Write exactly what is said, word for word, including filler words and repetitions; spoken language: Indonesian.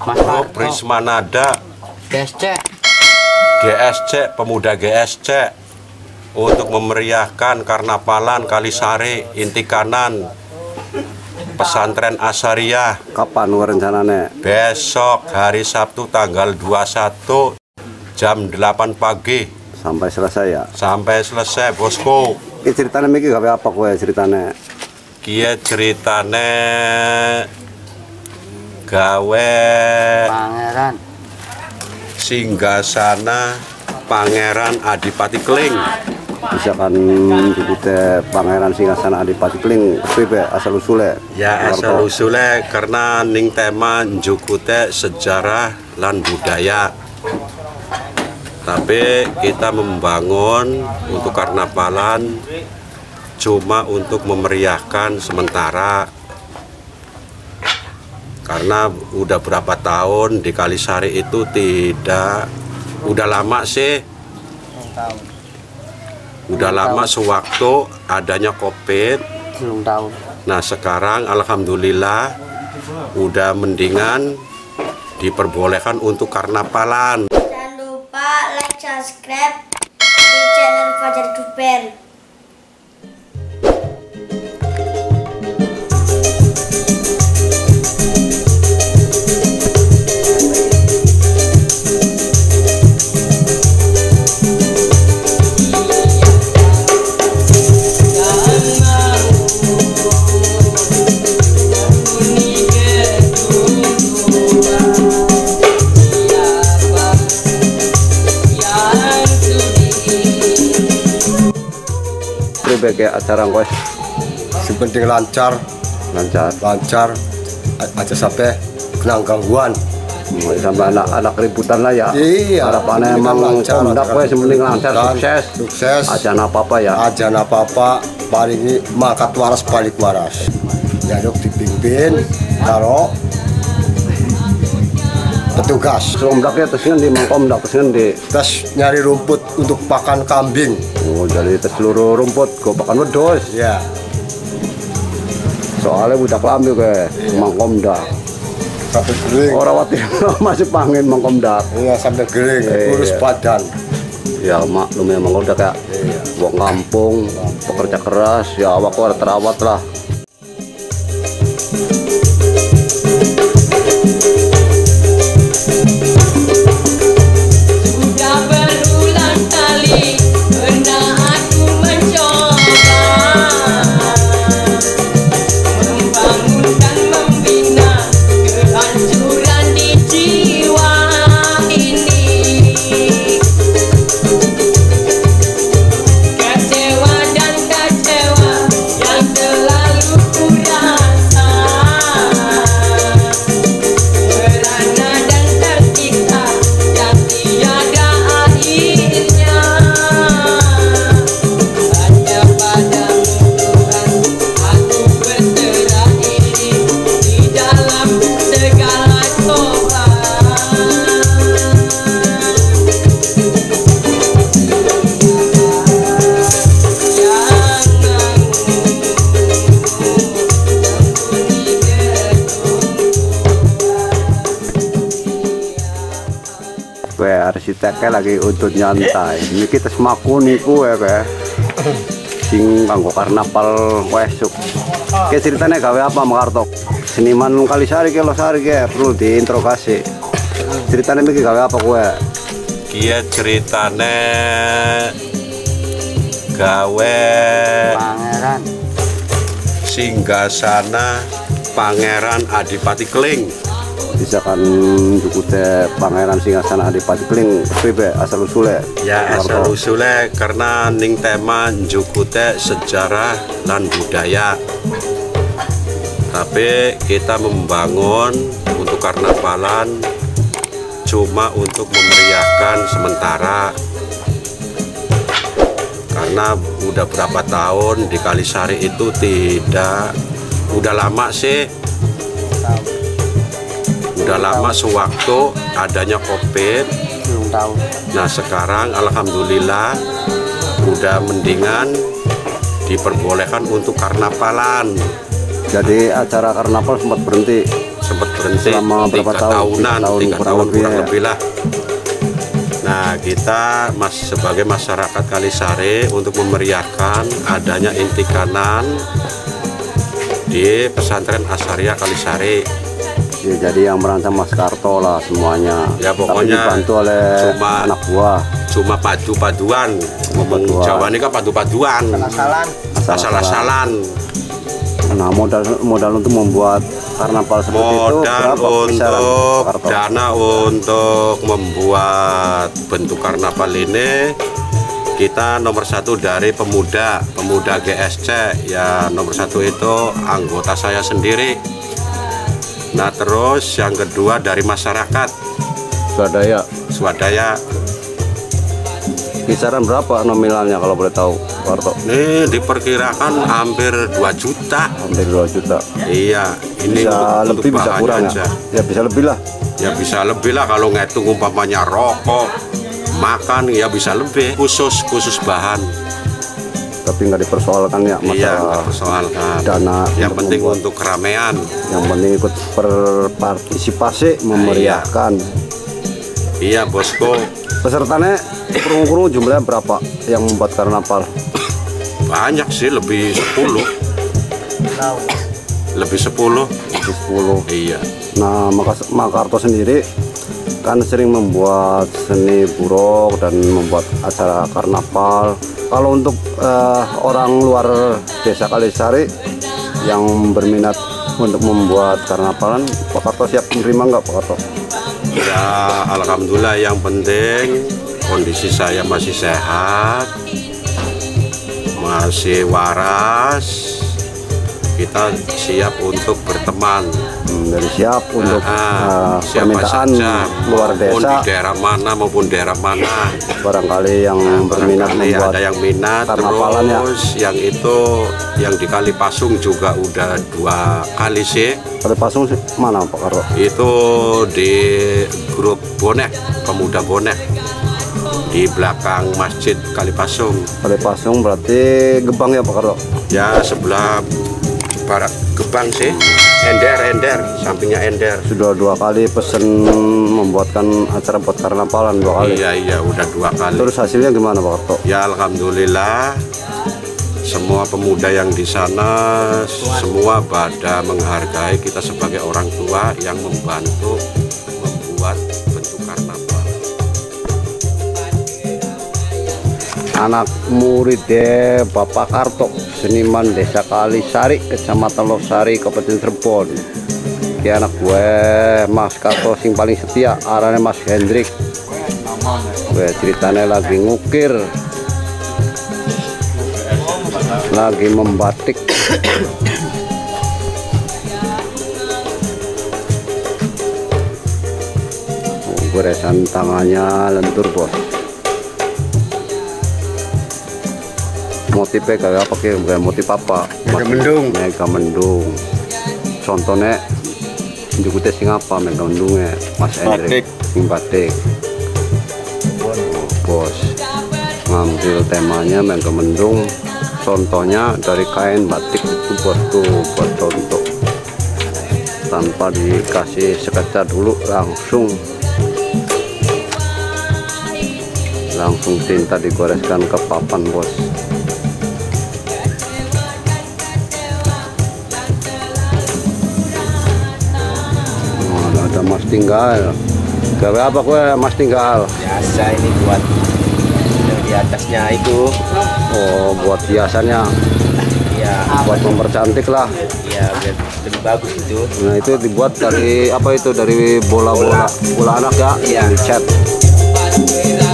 Grup Prismanada G S C G S C Pemuda G S C untuk memeriahkan Karnapalan Kalisari Inti Kanan Pesantren Asyariah. Kapan rencananya? Besok hari Sabtu tanggal dua puluh satu jam delapan pagi sampai selesai ya? Sampai selesai, bosku. Ini ceritanya Miki gawe apa kowe ceritanya? Kia ceritane gawe Pangeran Singgasana Pangeran Adipati Kling. Misalkan dikute Pangeran Singgasana Adipati Kling, piye asal usule? Ya asal usule karena ning tema njukute sejarah lan budaya. Tapi kita membangun untuk Karnapalan cuma untuk memeriahkan sementara. Karena udah berapa tahun di Kalisari itu tidak, udah lama sih, udah lama sewaktu adanya COVID. tahun. Nah sekarang alhamdulillah udah mendingan diperbolehkan untuk Karnapalan. Jangan lupa like, subscribe di channel Fajar Duper. Sebagai acara kowe Sepenting lancar, lancar, lancar aja sampai kena gangguan. sampai anak-anak ributan lah ya. Iya. Harapannya emang kondak kowe sementing lancar, sukses. Sukses. Aja apa-apa ya. Aja apa-apa, paling ini makat waras balik waras. Jaduk dipimpin karo petugas. Komdaknya terus ngendi, mang komdak terus ngendi. Terus nyari rumput untuk pakan kambing. Oh, jadi tes seluruh rumput go pakan wedhus. Ya. Soalnya budak lambi ke mang komdak. Sampai gering. Ora wati masih pangin mang komdak. Iya, sampai gering, Eh, kurus iya. badan. Ya maklum ya mang komdak ya. Iya. Wong kampung, pekerja keras, ya awak ora terawat lah. Sudah berulang kali pernah aku mencoba membangun dan membina kehancuran di jiwa ini. Kecewa dan kecewa yang selalu ku rasa, merana dan tersiksa yang tiada akhirnya. Hanya padamu Tuhan aku berserah diri di dalam segala cobaan. Kowe arsiteknya lagi untuk nyantai. Niki tes makuni kowe kowe. Sing kanggo karnaval kowe esuk. Ki ceritanya gawe apa Mang Karto? Seniman Kalisari ki Losari ki perlu diinterogasi. Ceritanya Miki gawe apa kowe? Kia ceritane gawe Pangeran Singgasana Pangeran Adipati Kling. Misalkan dukute Pangeran Singgasana Adipati Kling, piye asal usule? Ya Mang asal Karto. usule karena ning tema njukute sejarah lan budaya. Tapi kita membangun untuk Karnapalan cuma untuk memeriahkan sementara. Karena udah berapa tahun di Kalisari itu tidak, udah lama sih, udah lama sewaktu adanya COVID. tahun. Nah sekarang alhamdulillah udah mendingan diperbolehkan untuk Karnapalan. Jadi acara karnaval sempat berhenti. sempat berhenti Selama berapa tiga tahun? tahunan, Tiga tahun tiga kurang tahun lebih kurang ya. lebih lah. Nah, kita mas sebagai masyarakat Kalisari untuk memeriahkan adanya inti kanan di pesantren Asaria Kalisari. Ya, jadi yang merancang Mas Karto lah semuanya. Ya, Tapi pokoknya dibantu oleh cuma- anak buah. Cuma padu-paduan, ngomong Paduan. Jawa ini kan padu-paduan, asal-asalan. Nah, modal modal untuk membuat karnaval seperti itu Modal berapa kisaran, untuk Pak Karto? dana untuk membuat bentuk karnaval ini kita nomor satu dari pemuda pemuda G S C ya, nomor satu itu anggota saya sendiri. Nah, terus yang kedua dari masyarakat Swadaya. swadaya. Kisaran berapa nominalnya kalau boleh tahu, Pak Karto? Ini diperkirakan hampir dua juta. Hampir dua juta. Iya, ini Bisa untuk, lebih untuk bisa bahannya kurang aja. ya? Ya bisa lebih lah. Ya bisa lebih lah kalau ngitung umpamanya rokok, makan ya bisa lebih. Khusus khusus bahan. Tapi nggak dipersoalkan ya Iya, nggak masalah persoalkan. dana. Yang untuk penting membuat. untuk keramaian. Yang penting ikut berpartisipasi memeriahkan. Iya, bosku. Pesertanya kurung-kurung jumlahnya berapa yang membuat karnaval? Banyak sih, lebih sepuluh. Lebih sepuluh. sepuluh. Iya. Nah, Mas Karto sendiri kan sering membuat seni buruk dan membuat acara karnaval. Kalau untuk eh, orang luar desa Kalisari yang berminat untuk membuat karnavalan, Pak Karto siap menerima nggak, Pak Karto? Ya, alhamdulillah, yang penting kondisi saya masih sehat, masih waras. Kita siap untuk berteman. Hmm, dari siap untuk Nah, eh, siapa permintaan saja, luar maupun desa. di daerah mana maupun daerah mana. Barangkali yang berminat Barangkali membuat ada yang minat, karnavalan ya. terus yang itu yang di Kalipasung juga udah dua kali sih. Kali Pasung sih, mana Pak Karto? Itu di grup bonek, pemuda bonek di belakang Masjid Kalipasung. Kali Pasung berarti Gebang ya Pak Karto? Ya, sebelah barat Gebang sih. Ender, Ender, sampingnya Ender. Sudah dua kali pesen membuatkan acara buat karnavalan dua kali. Iya, iya, udah dua kali. Terus hasilnya gimana Pak Karto? Ya, alhamdulillah, semua pemuda yang di sana semua pada menghargai kita sebagai orang tua yang membantu membuat bentuk karnaval. Anak murid deh Bapak Karto, seniman desa Kalisari, kecamatan Losari, Kabupaten Cirebon. Ki anak gue Mas Karto sing paling setia, arane Mas Hendrik. Gue ceritanya lagi ngukir, lagi membatik. Oh, goresan tangannya lentur bos. Motifnya kayak apa ke? Bukan motif apa? Mega mendung. Mega mendung. Contohnya jukutnya sing apa mega mendungnya? Mas Hendrik. Sing batik. Oh, bos. Ngambil temanya mega mendung. Contohnya dari kain batik itu buat tuh buat contoh. Tanpa dikasih sketsa dulu, langsung langsung tinta digoreskan ke papan bos. Ada Mas Tinggal. Gawe apa kue Mas Tinggal? Biasa ini buat yang di atasnya itu. Oh, buat hiasannya, Ya, buat mempercantik lah. ya biar lebih bagus itu. Nah, itu dibuat dari apa itu? Dari bola-bola, bola anak ya? Iya. Dicat. Padu